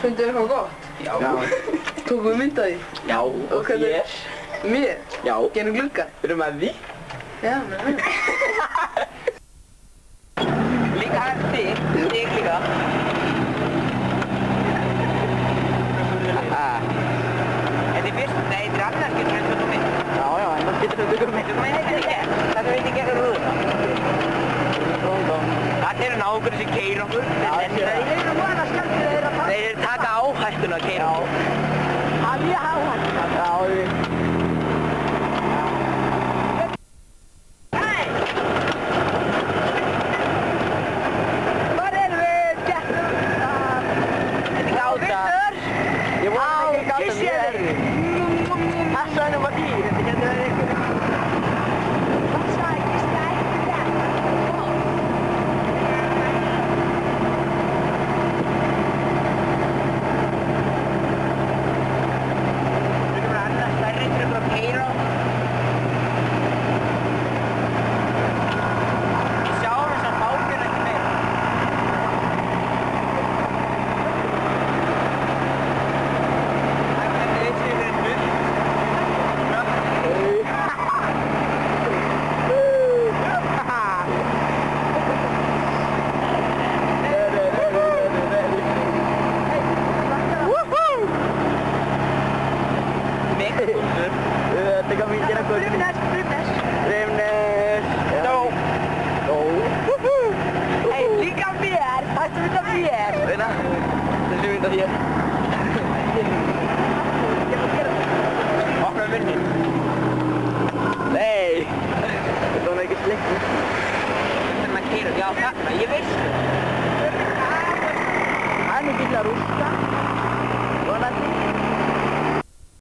Fundu þér eitthvað gott? Já. Tókum við mynd af því? Já, og þér. Mér? Já. Gerum glugga? Við erum með því. Já, með mér. Líka hægt þig líka. Þetta er fyrst, nei, þetta er annars getur við tökum mynd. Já, annars getur við tökum mynd. Tökum mynd ekki, þetta veit ekki ekki rúðuna. Það eru nákvæmlega sem keyra okkur. Þeir taka áhættuna að keyra okkur. Það er mjög áhættuna. Já, Nei, þetta var ekki slikt. Þetta er maður keyra, já þarna, ég veist það. Það er nú bíl að rústa.